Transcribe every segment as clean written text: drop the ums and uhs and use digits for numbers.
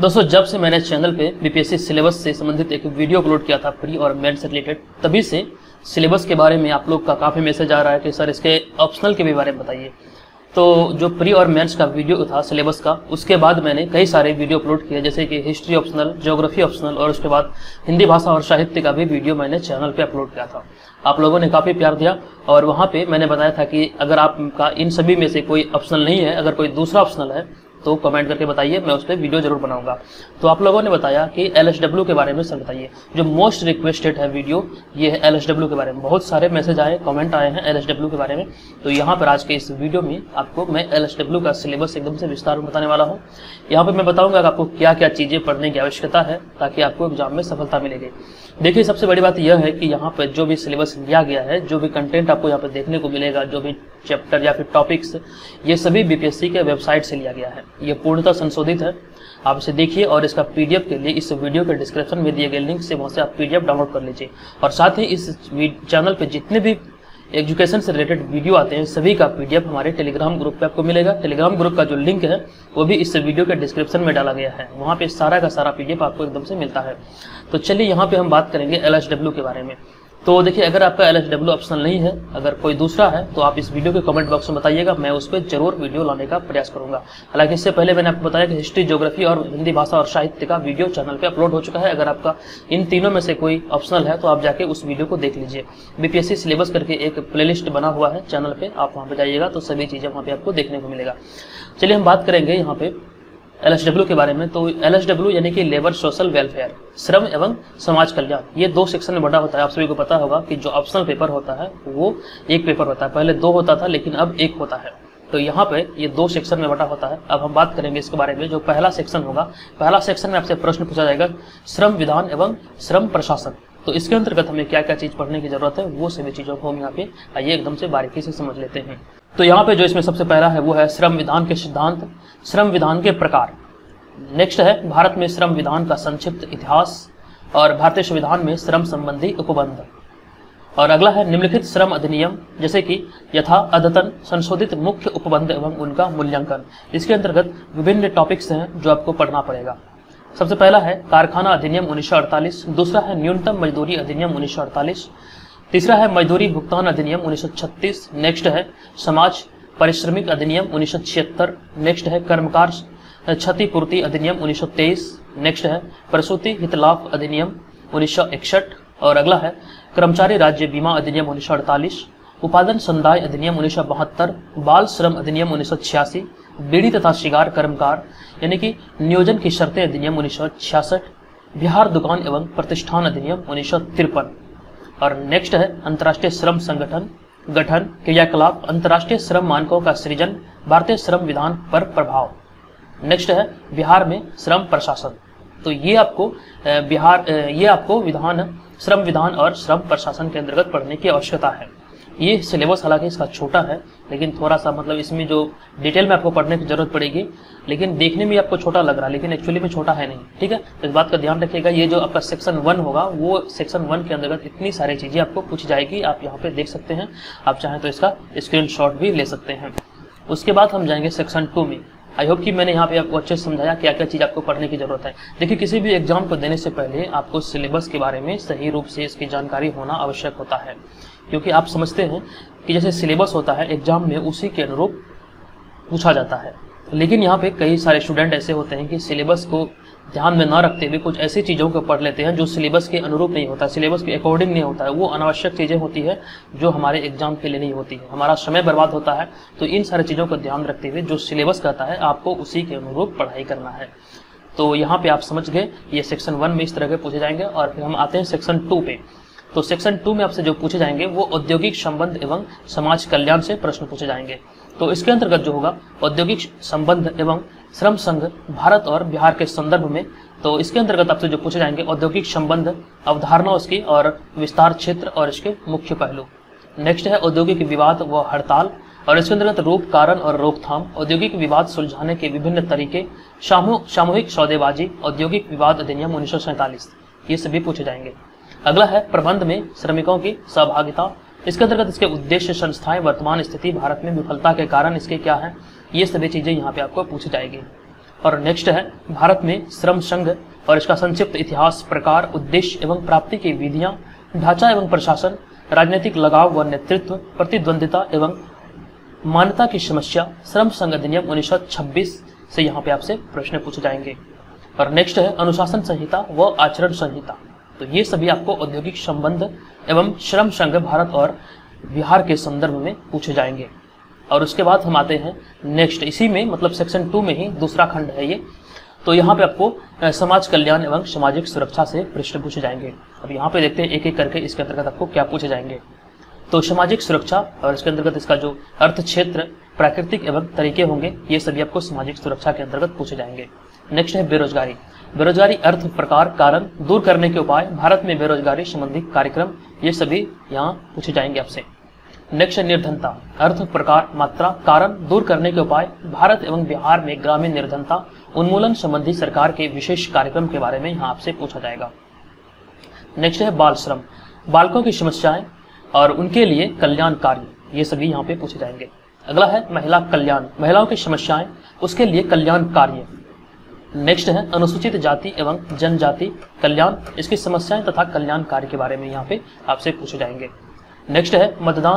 दोस्तों, जब से मैंने चैनल पे बीपीएससी सिलेबस से संबंधित एक वीडियो अपलोड किया था प्री और मेन से रिलेटेड, तभी से सिलेबस के बारे में आप लोग का काफ़ी मैसेज आ रहा है कि सर इसके ऑप्शनल के भी बारे में बताइए। तो जो प्री और मेंस का वीडियो था सिलेबस का, उसके बाद मैंने कई सारे वीडियो अपलोड किए, जैसे कि हिस्ट्री ऑप्शनल, ज्योग्राफी ऑप्शनल और उसके बाद हिंदी भाषा और साहित्य का भी वीडियो मैंने चैनल पे अपलोड किया था। आप लोगों ने काफ़ी प्यार दिया और वहाँ पे मैंने बताया था कि अगर आपका इन सभी में से कोई ऑप्शनल नहीं है, अगर कोई दूसरा ऑप्शनल है तो कमेंट करके बताइए, मैं उस पर वीडियो जरूर बनाऊंगा। तो आप लोगों ने बताया कि एलएसडब्ल्यू के बारे में सर बताइए। जो मोस्ट रिक्वेस्टेड है वीडियो ये है एलएसडब्ल्यू के बारे में। बहुत सारे मैसेज आए, कमेंट आए हैं एलएसडब्ल्यू के बारे में। तो यहाँ पर आज के इस वीडियो में आपको मैं एलएसडब्ल्यू का सिलेबस एकदम से विस्तार में बताने वाला हूँ। यहाँ पर मैं बताऊंगा कि आपको क्या क्या चीज़ें पढ़ने की आवश्यकता है ताकि आपको एग्जाम में सफलता मिलेगी। देखिए, सबसे बड़ी बात यह है कि यहाँ पर जो भी सिलेबस लिया गया है, जो भी कंटेंट आपको यहाँ पर देखने को मिलेगा, जो भी चैप्टर या फिर टॉपिक्स, ये सभी बीपीएससी के वेबसाइट से लिया गया है। ये पूर्णतः संशोधित है। आप इसे देखिए और इसका पीडीएफ के लिए इस वीडियो के डिस्क्रिप्शन में दिए गए लिंक से वहाँ से आप पीडीएफ डाउनलोड कर लीजिए। और साथ ही इस चैनल पे जितने भी एजुकेशन से रिलेटेड वीडियो आते हैं सभी का पीडीएफ हमारे टेलीग्राम ग्रुप पे आपको मिलेगा। टेलीग्राम ग्रुप का जो लिंक है वो भी इस वीडियो के डिस्क्रिप्शन में डाला गया है। वहाँ पे सारा का सारा पीडीएफ आपको एकदम से मिलता है। तो चलिए यहाँ पे हम बात करेंगे एलएसडब्ल्यू के बारे में। तो देखिए, अगर आपका एलएसडब्ल्यू ऑप्शनल नहीं है, अगर कोई दूसरा है तो आप इस वीडियो के कमेंट बॉक्स में बताइएगा, मैं उस पर जरूर वीडियो लाने का प्रयास करूंगा। हालांकि इससे पहले मैंने आपको बताया कि हिस्ट्री, ज्योग्राफी और हिंदी भाषा और साहित्य का वीडियो चैनल पे अपलोड हो चुका है। अगर आपका इन तीनों में से कोई ऑप्शनल है तो आप जाके उस वीडियो को देख लीजिए। बीपीएससी सिलेबस करके एक प्लेलिस्ट बना हुआ है चैनल पे, आप वहाँ पे जाइएगा तो सभी चीज़ें वहाँ पे आपको देखने को मिलेगा। चलिए हम बात करेंगे यहाँ पे एलएसडब्ल्यू के बारे में। तो एलएसडब्ल्यू यानी कि लेबर सोशल वेलफेयर, श्रम एवं समाज कल्याण, ये दो सेक्शन में बटा होता है। आप सभी को पता होगा कि जो ऑप्शनल पेपर होता है वो एक पेपर होता है, पहले दो होता था लेकिन अब एक होता है। तो यहाँ पे ये दो सेक्शन में बटा होता है। अब हम बात करेंगे इसके बारे में। जो पहला सेक्शन होगा, पहला सेक्शन में आपसे प्रश्न पूछा जाएगा श्रम विधान एवं श्रम प्रशासन। तो इसके अंतर्गत हमें क्या क्या चीज पढ़ने की जरूरत है, वो सभी चीजों को हम यहाँ पे आइए एकदम से बारीकी से समझ लेते हैं। तो यहाँ पे जो इसमें सबसे पहला है वो है श्रम विधान के सिद्धांत, श्रम विधान के प्रकार। नेक्स्ट है भारत में श्रम विधान का संक्षिप्त इतिहास और भारतीय संविधान में श्रम संबंधी उपबंध। और अगला है निम्नलिखित श्रम अधिनियम, जैसे कि यथा अद्यतन संशोधित मुख्य उपबंध एवं उनका मूल्यांकन। इसके अंतर्गत विभिन्न टॉपिक्स हैं जो आपको पढ़ना पड़ेगा। सबसे पहला है कारखाना अधिनियम 1948, दूसरा है न्यूनतम मजदूरी अधिनियम 1948, तीसरा है मजदूरी भुगतान अधिनियम 1936, नेक्स्ट है समाज पारिश्रमिक अधिनियम 1976, नेक्स्ट है कर्मकार क्षतिपूर्ति अधिनियम 1923, नेक्स्ट है प्रसूति हितलाभ अधिनियम 1961 और अगला है कर्मचारी राज्य बीमा अधिनियम 1948, उपादन संदाय अधिनियम 1972, बाल श्रम अधिनियम 1986, बीड़ी तथा शिगार कर्मकार यानी कि नियोजन की शर्तें अधिनियम 1966, बिहार दुकान एवं प्रतिष्ठान अधिनियम 1953 और नेक्स्ट है अंतर्राष्ट्रीय श्रम संगठन गठन क्रियाकलाप, अंतर्राष्ट्रीय श्रम मानकों का सृजन, भारतीय श्रम विधान पर प्रभाव। नेक्स्ट है बिहार में श्रम प्रशासन। तो ये आपको श्रम विधान और श्रम प्रशासन के अंतर्गत पढ़ने की आवश्यकता है। ये सिलेबस हालांकि इसका छोटा है लेकिन थोड़ा सा मतलब इसमें जो डिटेल में आपको पढ़ने की जरूरत पड़ेगी, लेकिन देखने में आपको छोटा लग रहा है लेकिन एक्चुअली में छोटा है नहीं। ठीक है, तो इस बात का ध्यान रखिएगा। ये जो आपका सेक्शन 1 होगा वो सेक्शन 1 के अंतर्गत इतनी सारी चीजें आपको पूछ जाएगी, आप यहाँ पे देख सकते हैं। आप चाहें तो इसका स्क्रीनशॉट भी ले सकते हैं। उसके बाद हम जाएंगे सेक्शन 2 में। आई होप कि मैंने यहाँ पे आपको अच्छे से समझाया क्या क्या चीज़ आपको पढ़ने की जरूरत है। देखिए, किसी भी एग्जाम को देने से पहले आपको सिलेबस के बारे में सही रूप से इसकी जानकारी होना आवश्यक होता है, क्योंकि आप समझते हैं कि जैसे सिलेबस होता है एग्जाम में उसी के अनुरूप पूछा जाता है। लेकिन यहाँ पे कई सारे स्टूडेंट ऐसे होते हैं कि सिलेबस को ध्यान में ना रखते हुए कुछ ऐसी चीज़ों को पढ़ लेते हैं जो सिलेबस के अनुरूप नहीं होता, सिलेबस के अकॉर्डिंग नहीं होता है। वो अनावश्यक चीज़ें होती है जो हमारे एग्जाम के लिए नहीं होती है, हमारा समय बर्बाद होता है। तो इन सारी चीज़ों को ध्यान रखते हुए जो सिलेबस कहता है आपको उसी के अनुरूप पढ़ाई करना है। तो यहाँ पे आप समझ गए, ये सेक्शन 1 में इस तरह के पूछे जाएंगे। और फिर हम आते हैं सेक्शन 2 पे। तो सेक्शन 2 में आपसे जो पूछे जाएंगे वो औद्योगिक संबंध एवं समाज कल्याण से प्रश्न पूछे जाएंगे। तो इसके अंतर्गत जो होगा औद्योगिक संबंध एवं श्रम संघ भारत और बिहार के संदर्भ में, तो इसके अंतर्गत आपसे जो पूछे जाएंगे औद्योगिक संबंध, अवधारणा उसकी और विस्तार क्षेत्र और इसके मुख्य पहलू। नेक्स्ट है औद्योगिक विवाद व हड़ताल और इसके अंतर्गत रूप, कारण और रोकथाम, औद्योगिक विवाद सुलझाने के विभिन्न तरीके, सामूहिक सौदेबाजी, औद्योगिक विवाद अधिनियम 1947, ये सभी पूछे जाएंगे। अगला है प्रबंध में श्रमिकों की सहभागिता। इसके अंतर्गत इसके उद्देश्य, संस्थाएं, वर्तमान स्थिति, भारत में विफलता के कारण इसके क्या है, ये सभी चीजें यहाँ पे आपको पूछी जाएगी। और नेक्स्ट है भारत में श्रम संघ और इसका संक्षिप्त इतिहास, प्रकार, उद्देश्य एवं प्राप्ति की विधियां, ढांचा एवं प्रशासन, राजनीतिक लगाव व नेतृत्व, प्रतिद्वंदिता एवं मान्यता की समस्या, श्रम संघ अधिनियम 1926 से यहाँ पे आपसे प्रश्न पूछे जाएंगे। और नेक्स्ट है अनुशासन संहिता व आचरण संहिता। तो ये सभी आपको औद्योगिक संबंध एवं श्रम संघ भारत और बिहार के संदर्भ में पूछे जाएंगे। और उसके बाद हम आते हैं नेक्स्ट, इसी में मतलब सेक्शन 2 में ही दूसरा खंड है ये। तो यहाँ पे आपको समाज कल्याण एवं सामाजिक सुरक्षा से प्रश्न पूछे जाएंगे। अब यहाँ पे देखते हैं एक एक करके इसके अंतर्गत आपको क्या पूछे जाएंगे। तो सामाजिक सुरक्षा और इसके अंतर्गत इसका जो अर्थ क्षेत्र, प्राकृतिक एवं तरीके होंगे, ये सभी आपको सामाजिक सुरक्षा के अंतर्गत पूछे जाएंगे। नेक्स्ट है बेरोजगारी। बेरोजगारी अर्थ, प्रकार, कारण, दूर करने के उपाय, भारत में बेरोजगारी संबंधी कार्यक्रम, ये सभी यहाँ पूछे जाएंगे आपसे। नेक्स्ट है निर्धनता। अर्थ, प्रकार, मात्रा, कारण, दूर करने के उपाय, भारत एवं बिहार में ग्रामीण निर्धनता उन्मूलन संबंधी सरकार के विशेष कार्यक्रम के बारे में यहाँ आपसे पूछा जाएगा। नेक्स्ट है बाल श्रम। बालकों की समस्याएं और उनके लिए कल्याण कार्य, ये सभी यहाँ पे पूछे जाएंगे। अगला है महिला कल्याण। महिलाओं की समस्याएं, उसके लिए कल्याण कार्य। नेक्स्ट है अनुसूचित जाति एवं जनजाति कल्याण, इसकी समस्याएं तथा कल्याण कार्य के बारे में यहाँ पे आपसे पूछे जाएंगे। नेक्स्ट है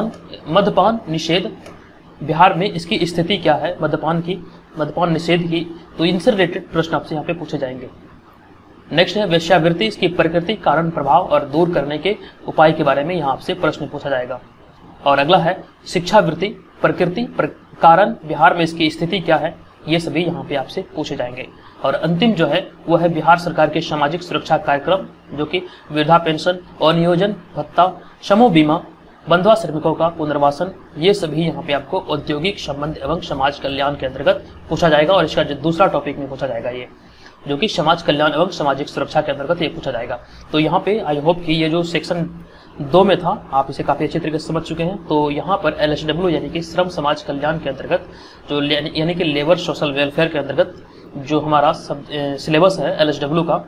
मद्यपान निषेध, बिहार में इसकी स्थिति क्या है, मद्यपान निषेध की, तो इनसे रिलेटेड प्रश्न आपसे यहाँ पे पूछे जाएंगे। नेक्स्ट है वेश्यावृत्ति, इसकी प्रकृति, कारण, प्रभाव और दूर करने के उपाय के बारे में यहाँ आपसे प्रश्न पूछा जाएगा। और अगला है शिक्षावृत्ति, प्रकृति, कारण, बिहार में इसकी स्थिति क्या है, ये सभी यहाँ पे आपसे पूछे जाएंगे। और अंतिम जो है वो है बिहार सरकार के सामाजिक सुरक्षा कार्यक्रम, जो कि वृद्धा पेंशन, अनियोजन भत्ता, समूह बीमा, बंधुआ श्रमिकों का पुनर्वासन, ये सभी यहाँ पे आपको औद्योगिक संबंध एवं समाज कल्याण के अंतर्गत पूछा जाएगा। और इसका जो दूसरा टॉपिक में पूछा जाएगा ये, जो कि समाज कल्याण एवं सामाजिक सुरक्षा के अंतर्गत ये पूछा जाएगा। तो यहाँ पे आई होप कि ये जो सेक्शन 2 में था आप इसे काफी अच्छे तरीके से समझ चुके हैं। तो यहाँ पर LSW यानी कि श्रम समाज कल्याण के अंतर्गत जो यानी कि लेबर सोशल वेलफेयर के अंतर्गत जो हमारा सिलेबस है LSW का,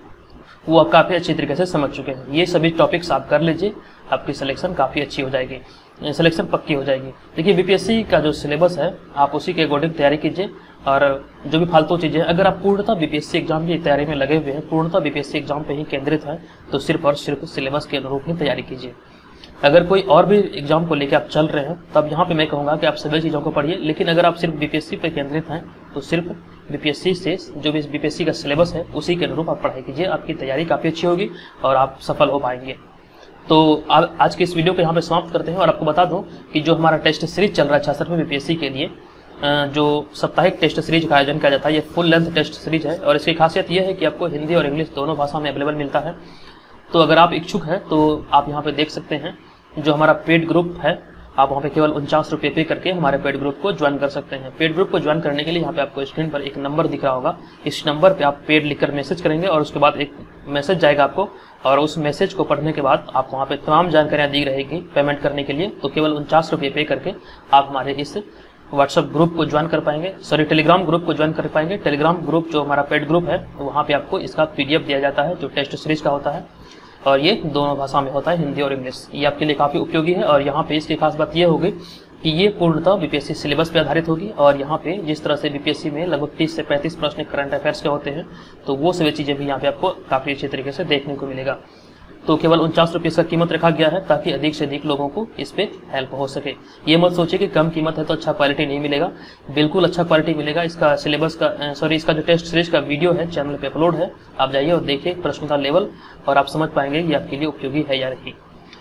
वो आप काफ़ी अच्छी तरीके से समझ चुके हैं। ये सभी टॉपिक्स आप कर लीजिए, आपकी सिलेक्शन काफ़ी अच्छी हो जाएगी, सिलेक्शन पक्की हो जाएगी। देखिए BPSC का जो सिलेबस है आप उसी के अकॉर्डिंग तैयारी कीजिए। और जो भी फालतू चीज़ें, अगर आप पूर्णतः BPSC एग्जाम की तैयारी में लगे हुए हैं, पूर्णतः BPSC एग्जाम पे ही केंद्रित हैं, तो सिर्फ और सिर्फ सिलेबस के अनुरूप ही तैयारी कीजिए। अगर कोई और भी एग्जाम को लेकर आप चल रहे हैं तब यहाँ पे मैं कहूँगा कि आप सभी चीज़ों को पढ़िए। लेकिन अगर आप सिर्फ BPSC पे केंद्रित हैं तो सिर्फ BPSC से जो भी BPSC का सिलेबस है उसी के अनुरूप आप पढ़ाई कीजिए, आपकी तैयारी काफ़ी अच्छी होगी और आप सफल हो पाएंगे। तो आज के इस वीडियो को यहाँ पे समाप्त करते हैं। और आपको बता दूं कि जो हमारा टेस्ट सीरीज चल रहा है 66वें BPSC के लिए, जो साप्ताहिक टेस्ट सीरीज का आयोजन किया जाता है, ये फुल लेंथ टेस्ट सीरीज है। और इसकी खासियत यह है कि आपको हिंदी और इंग्लिश दोनों भाषा में अवेलेबल मिलता है। तो अगर आप इच्छुक हैं तो आप यहाँ पे देख सकते हैं जो हमारा पेड ग्रुप है, आप वहाँ पे केवल 49 रुपये पे करके हमारे पेड ग्रुप को ज्वाइन कर सकते हैं। पेड ग्रुप को ज्वाइन करने के लिए यहाँ पे आपको स्क्रीन पर एक नंबर दिख रहा होगा, इस नंबर पे आप पेड लिखकर मैसेज करेंगे और उसके बाद एक मैसेज जाएगा आपको, और उस मैसेज को पढ़ने के बाद आप वहाँ पे तमाम जानकारियाँ दी रहेगी पेमेंट करने के लिए। तो केवल 49 रुपये पे करके आप हमारे इस व्हाट्सएप ग्रुप को ज्वाइन कर पाएंगे, टेलीग्राम ग्रुप को ज्वाइन कर पाएंगे। टेलीग्राम ग्रुप जो हमारा पेड ग्रुप है वहाँ पे आपको इसका PDF दिया जाता है जो टेस्ट सीरीज का होता है, और ये दोनों भाषा में होता है, हिंदी और इंग्लिश। ये आपके लिए काफ़ी उपयोगी है। और यहाँ पे इसकी खास बात ये होगी कि ये पूर्णतः BPSC सिलेबस पे आधारित होगी। और यहाँ पे जिस तरह से BPSC में लगभग 30 से 35 प्रश्न करंट अफेयर्स के होते हैं, तो वो सभी चीज़ें भी यहाँ पे आपको काफ़ी अच्छे तरीके से देखने को मिलेगा। तो केवल 49 रुपये इसका कीमत रखा गया है ताकि अधिक से अधिक लोगों को इस पे हेल्प हो सके। ये मत सोचिए कि कम कीमत है तो अच्छा क्वालिटी नहीं मिलेगा, बिल्कुल अच्छा क्वालिटी मिलेगा। इसका सिलेबस का इसका जो टेस्ट सीरीज का वीडियो है चैनल पे अपलोड है, आप जाइए और देखिए प्रश्न का लेवल, और आप समझ पाएंगे ये आपके लिए उपयोगी है या नहीं।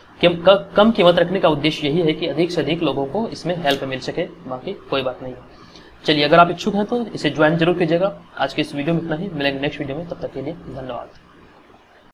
कम कीमत रखने का उद्देश्य यही है कि अधिक से अधिक लोगों को इसमें हेल्प मिल सके, बाकी कोई बात नहीं है। चलिए, अगर आप इच्छुक हैं तो इसे ज्वाइन जरूर कीजिएगा। आज के इस वीडियो में इतना ही, मिलेंगे नेक्स्ट वीडियो में, तब तक के लिए धन्यवाद।